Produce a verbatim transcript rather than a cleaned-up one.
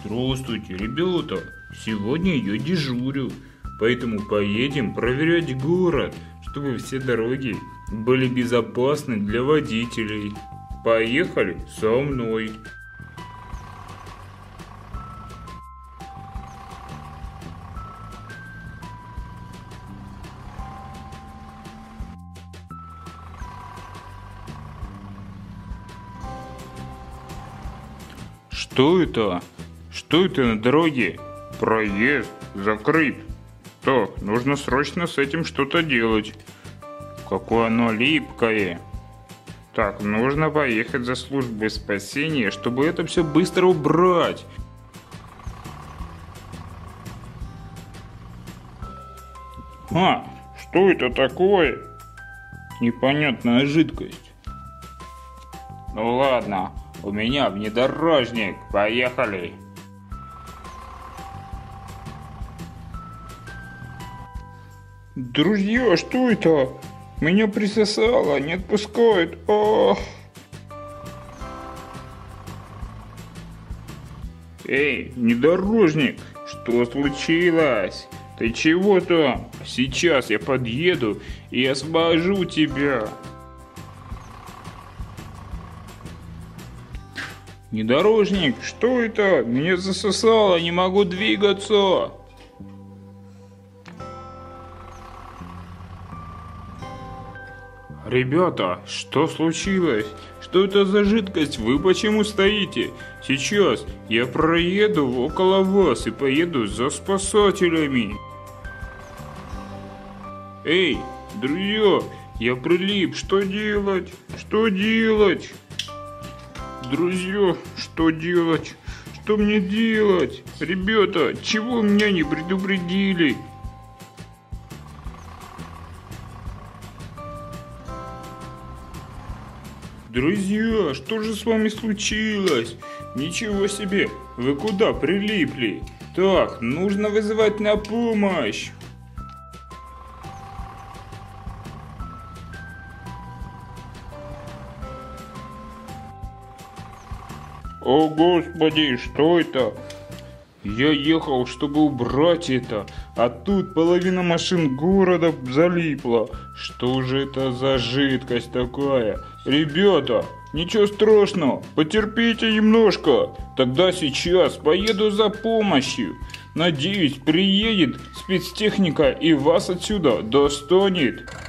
Здравствуйте, ребята! Сегодня я дежурю, поэтому поедем проверять город, чтобы все дороги были безопасны для водителей. Поехали со мной! Что это? Что это на дороге? Проезд закрыт. Так, нужно срочно с этим что-то делать. Какое оно липкое. Так, нужно поехать за службой спасения, чтобы это все быстро убрать. А, что это такое? Непонятная жидкость. Ну ладно. У меня внедорожник. Поехали. Друзья, что это? Меня присосало, не отпускает. Ох. Эй, внедорожник, что случилось? Ты чего там? Сейчас я подъеду и освобожу тебя. Внедорожник, что это? Меня засосало, не могу двигаться. Ребята, что случилось? Что это за жидкость? Вы почему стоите? Сейчас я проеду около вас и поеду за спасателями. Эй, друзья, я прилип, что делать? Что делать? Друзья, что делать? Что мне делать? Ребята, чего меня не предупредили? Друзья, что же с вами случилось? Ничего себе, вы куда прилипли? Так, нужно вызывать на помощь. О господи, что это? Я ехал, чтобы убрать это, а тут половина машин города залипла. Что же это за жидкость такая? Ребята, ничего страшного, потерпите немножко. Тогда сейчас поеду за помощью. Надеюсь, приедет спецтехника и вас отсюда достанет.